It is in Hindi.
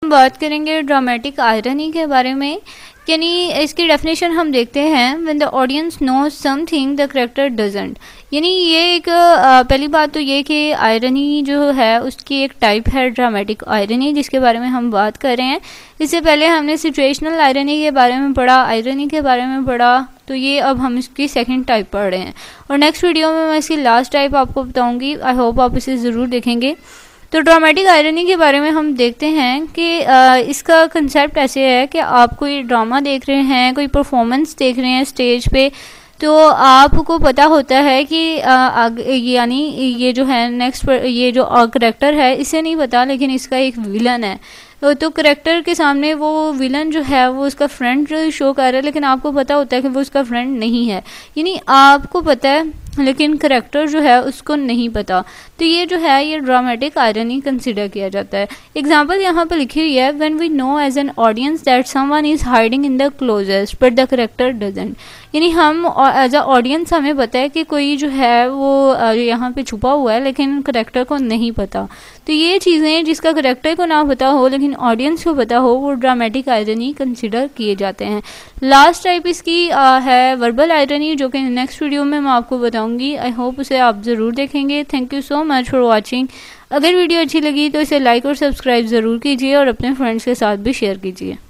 बात करेंगे ड्रामेटिक आयरनी के बारे में, यानी इसकी डेफिनेशन हम देखते हैं when the audience knows something the character doesn't. यानी ये एक पहली बात तो ये कि आयरनी जो है उसकी एक टाइप है ड्रामेटिक आयरनी, जिसके बारे में हम बात कर रहे हैं। इससे पहले हमने सिचुएशनल आयरनी के बारे में पढ़ा, आयरनी के बारे में पढ़ा, तो ये अब हम इसकी सेकंड टाइप पढ़ रहे हैं और नेक्स्ट वीडियो में मैं इसकी लास्ट टाइप आपको बताऊंगी। आई होप आप इसे ज़रूर देखेंगे। तो ड्रामेटिक आयरनी के बारे में हम देखते हैं कि इसका कंसेप्ट ऐसे है कि आप कोई ड्रामा देख रहे हैं, कोई परफॉर्मेंस देख रहे हैं स्टेज पे, तो आपको पता होता है कि यानी ये जो है नेक्स्ट ये जो करेक्टर है इसे नहीं पता, लेकिन इसका एक विलन है। तो करेक्टर के सामने वो विलन जो है वो उसका फ्रेंड शो कर रहा है, लेकिन आपको पता होता है कि वो उसका फ्रेंड नहीं है। यानी आपको पता है लेकिन करेक्टर जो है उसको नहीं पता। तो ये जो है ये ड्रामेटिक आयरनी कंसिडर किया जाता है। एग्जाम्पल यहाँ पे लिखी हुई है, when we know as an audience that someone is hiding in the closest but the character doesn't. यानी हम एज अ ऑडियंस हमें पता है कि कोई जो है वो यहाँ पे छुपा हुआ है, लेकिन करेक्टर को नहीं पता। तो ये चीज़ें जिसका करेक्टर को ना पता हो लेकिन ऑडियंस को पता हो, वो ड्रामेटिक आयरनी कंसिडर किए जाते हैं। लास्ट टाइप इसकी है वर्बल आयरनी, जो कि नेक्स्ट वीडियो में मैं आपको बताऊंगी। आई होप उसे आप ज़रूर देखेंगे। Thank you so much for watching. अगर वीडियो अच्छी लगी तो इसे लाइक और सब्सक्राइब ज़रूर कीजिए और अपने फ्रेंड्स के साथ भी शेयर कीजिए।